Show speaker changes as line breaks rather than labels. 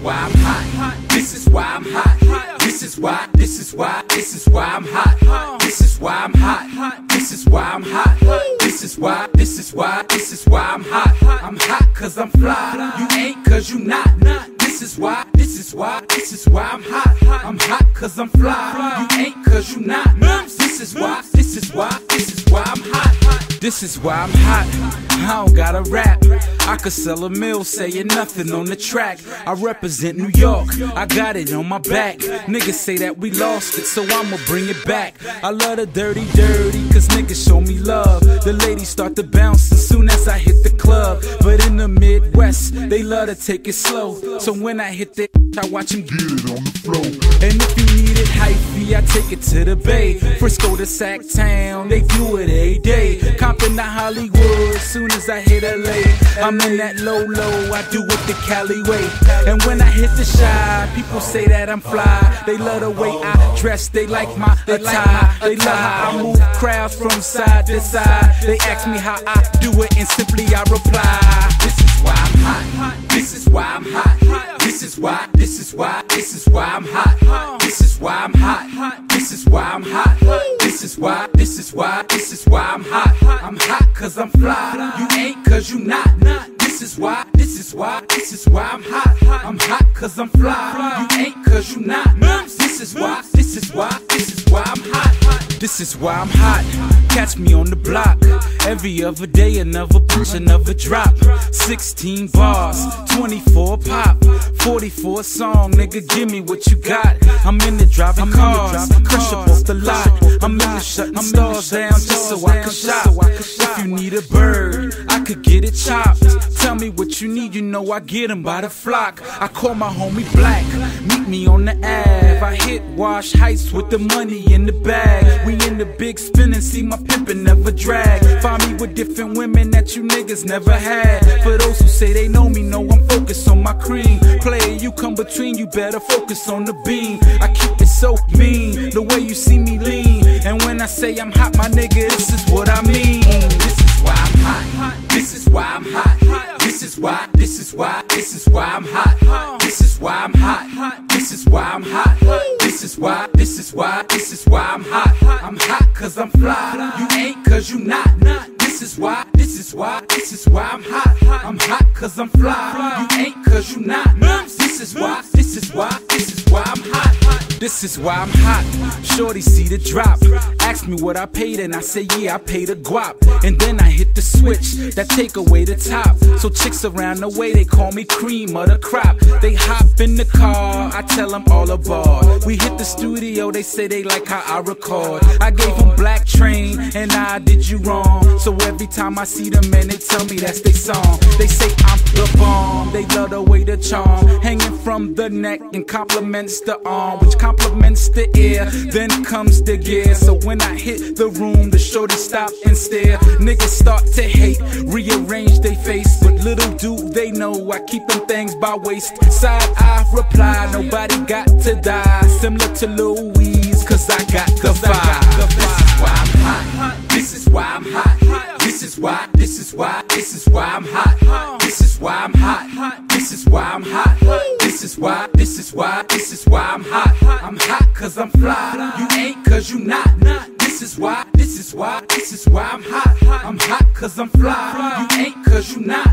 why I'm hot. This is why I'm hot. This is why I'm hot. This is why I'm hot. This is why I'm hot. This is why I'm hot. I'm hot cause I'm fly. You ain't cause you not. This is why I'm hot. I'm hot cause I'm fly. You ain't cause you not. This is why I'm hot. This is why I'm hot. I don't gotta rap. I could sell a mill saying nothing on the track. I represent New York, I got it on my back. Niggas say that we lost it, so I'ma bring it back. I love the dirty, cause niggas show me love. The ladies start to bounce as soon as I hit the club. But in the Midwest, they love to take it slow. So when I hit that, I watch them get it on the floor. And if you need it hypey, I take it to the Bay. Frisco to Sac Town, they do it every day. Compton to Hollywood, soon as I hit LA. I'm in that low, I do it the Cali way. And when I hit the Chi, people say that I'm fly. They love the way I dress, they like my attire. They love how I move crowds from side to side. They ask me how I do it, and simply I reply, this is why I'm hot. This is why I'm hot. This is why I'm hot. This is why I'm hot. This is why I'm hot. This is why I'm hot. I'm hot cause I'm fly. You ain't cause you not. This is why I'm hot. I'm hot cause I'm fly. You ain't cause you not. This is why I'm hot. This is why I'm hot. Catch me on the block. Every other day another push, another drop. 16 bars, 24 pop, 44 song, nigga give me what you got. I'm in the driving cars, crush up off the lot. I'm in the shutting stars down just so I can shop. If you need a bird, I could get it chopped. Tell me what you need, you know I get them by the flock. I call my homie Black, meet me on the Ave. I hit Wash Heights with the money in the bag. We in the big spin and see my pimpin' never drag. Find me with different women that you niggas never had. For those who say they know me, know I'm focused on my cream. Player, you come between, you better focus on the beam. I keep it so mean, the way you see me lean. And when I say I'm hot, my nigga, this is what I mean. This is why I'm hot. This is why I'm hot. This is why I'm hot. This is why I'm hot. This is why I'm hot. This is why I'm hot. I'm hot cause I'm fly. You ain't cause you not. This is why I'm hot. I'm hot cause I'm fly. You ain't cause you not. This is why I'm hot. This is why I'm hot. Shorty see the drop. Ask me what I paid and I say yeah, I paid a guap. And then I hit the switch that take away the top. So chicks around the way, they call me cream of the crop. They hop in the car, I tell them all aboard. We hit the studio, they say they like how I record. I gave them Black Train and I did you wrong. So every time I see them man, they tell me that's their song. They say I'm the bomb, they love the way the charm hanging from the neck and compliments the arm, which compliments the ear. Then comes the gear. So when I hit the room, the shorty stop and stare. Niggas start to hate, rearrange they face, but little do they know I keep them things by waist. Side I reply, nobody got to die. Similar to Louise, cause I got the vibe. This is why I'm hot. This is why I'm hot. This is why I'm hot. This is why I'm hot. This is why I'm hot. This is why I'm hot. I'm hot cause I'm fly. You ain't cause you not. This is why I'm hot. I'm hot cause I'm fly. You ain't cause you not.